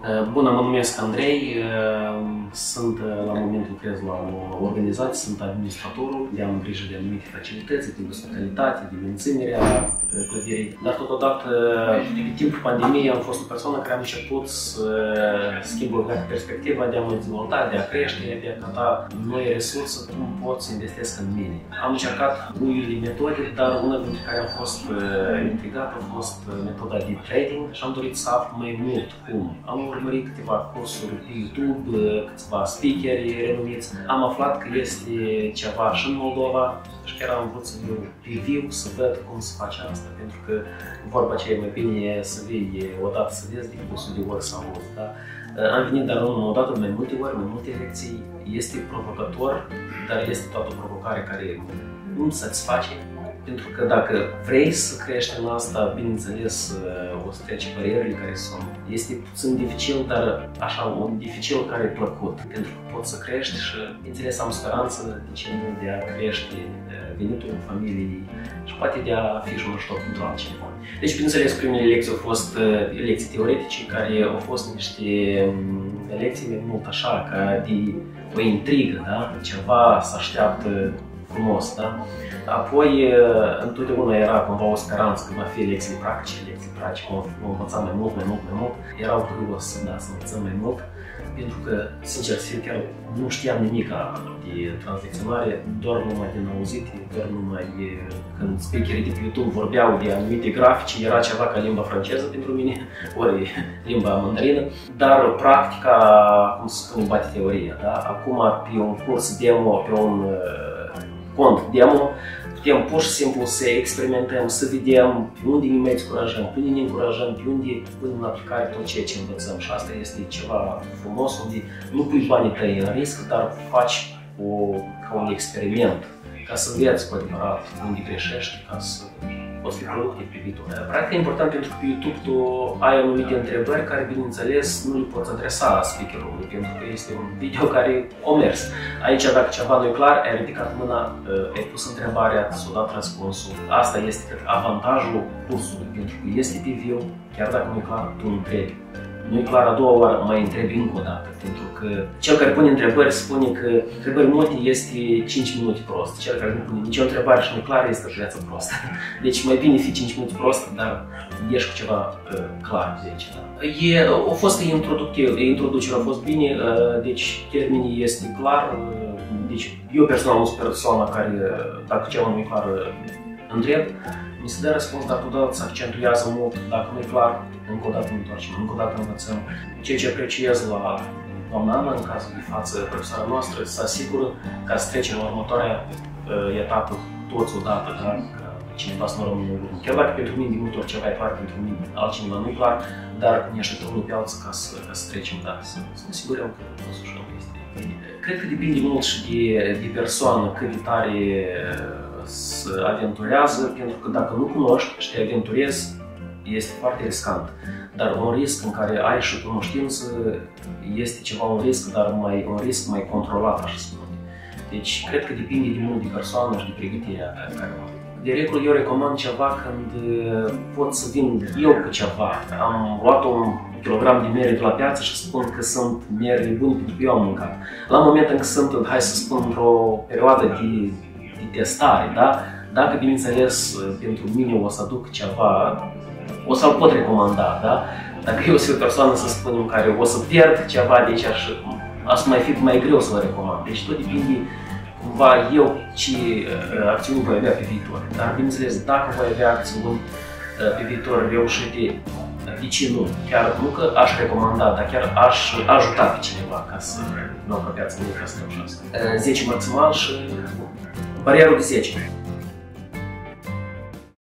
Bună, mă numesc Andrei, sunt la moment lucrez la o organizație, sunt administratorul, am grijă de anumite facilități, de ospitalitate, de menținerea clădirii, dar totodată, în timpul pandemiei, am fost o persoană care am început să schimb o perspectiva de a mă dezvolta, de a crește, de a căuta noi resurse, cum pot să investesc în mine. Am încercat unele metode, dar una dintre care am fost intrigat a fost metoda de trading și am dorit să aflu mai mult cum. Am urmărit câteva cursuri pe YouTube, câțiva speakeri renumiți. Am aflat că este ceva și în Moldova și chiar am vrut să viu pe viu, să văd cum se face asta, pentru că vorba aceea e mai bine să vii odată să vezi decât 100 de ori să auzi. Da? Am venit, dar nu odată, mai multe ori, mai multe lecții. Este provocator, dar este toată o provocare care nu satisface. Pentru că dacă vrei să crești în asta, bineînțeles, o să treci barierele care sunt. Este puțin dificil, dar așa, un dificil care e plăcut. Pentru că poți să crești și, bineînțeles, am speranță de ce nu de a crește venitul familiei și poate de a fi și un ajutor pentru altcineva. Deci, bineînțeles, primele lecții au fost lecții teoretice, care au fost niște lecții mai mult așa, ca de o intrigă, da? Ceva să așteaptă frumos, da? Apoi, întotdeauna era cumva o speranță că va fi lecții practice, vom învăța mai mult. Erau curios, da, să învățăm mai mult, pentru că, sincer să fiu, chiar nu știam nimic de tranzacționare, doar numai din auzite, doar numai când speakerii de pe YouTube vorbeau de anumite grafice, era ceva ca limba franceză pentru mine, ori limba mandarină, dar practica, cum se spune, bate teoria, da? Acum, pe un curs demo, pe un cont demo, putem pur și simplu să experimentăm, să vedem pe unde ne mai descurajăm, pe unde ne încurajăm, pe unde punem în aplicare tot ceea ce învățăm. Și asta este ceva frumos, unde nu pui banii tăi în risc, dar faci ca un experiment, ca să înveți cu adevărat unde greșești, ca să poți fi productiv pe viitor. Practic e important pentru că pe YouTube tu ai anumite întrebări care, bineînțeles, nu le poți adresa speakerului, pentru că este un video care a mers. Aici, dacă ceva nu e clar, ai ridicat mâna, ai pus întrebarea, ți-a dat răspunsul. Asta este, cred, avantajul cursului, pentru că este pe viu, chiar dacă nu e clar, tu nu întrebi. Nu e clar a doua oară, mai întrebi încă o dată, pentru că cel care pune întrebări spune că întrebări multe este 5 minute prost. Cel care nu pune nicio întrebare și nu e clar este o viață prostă. Deci mai bine fi 5 minute prost, dar ieși cu ceva clar de aici. Da? A fost introducerea, a fost bine, deci termenii este clar. Deci eu personal nu sunt persoana care, dacă ceva nu e clar, întreb. Mi se dă răspuns, dar totodată se accentuează mult, dacă nu e clar, încă o dată ne întoarcem, încă o dată învățăm. Ceea ce apreciez la doamna Ana, în cazul de față, profesoara noastră, se asigură ca să trecem la următoarea etapă toți odată, da? Ca cineva să nu rămână în urmă. Chiar dacă pentru mine de multe ori ceva e clar, pentru mine altcineva nu e clar, dar ne așteptăm unul pe alții ca să trecem, da? Să ne asigurăm că însușăm că este bine. Cred că depinde mult și de persoană, cât de tare se aventurează, pentru că dacă nu cunoști și te aventurezi, este foarte riscant. Dar un risc în care ai și cunoștință este ceva un risc, dar un risc mai controlat, așa spune. Deci, cred că depinde de mult de persoană și de pregătirea care o are. De regulă, eu recomand ceva când pot să vin eu cu ceva. Am luat un kilogram de miere de la piață și spun că sunt miere bune pentru că eu am mâncat. La momentul în care sunt, hai să spun, într-o perioadă de testare, da? Dacă, bineînțeles, pentru mine o să aduc ceva, o să-l pot recomanda, da? Dacă eu sunt o persoană, să spunem, care o să pierd ceva de aici și asta mai fi mai greu să-l recomand. Deci tot depinde cumva eu ce acțiuni voi avea pe viitor. Dar, bineînțeles, dacă voi avea acțiuni pe viitor reușite, de ce nu? Chiar nu că aș recomanda, dar chiar aș ajuta pe cineva ca să nu apropiați mine ca să reușească. 10 maximal și barierul de 10.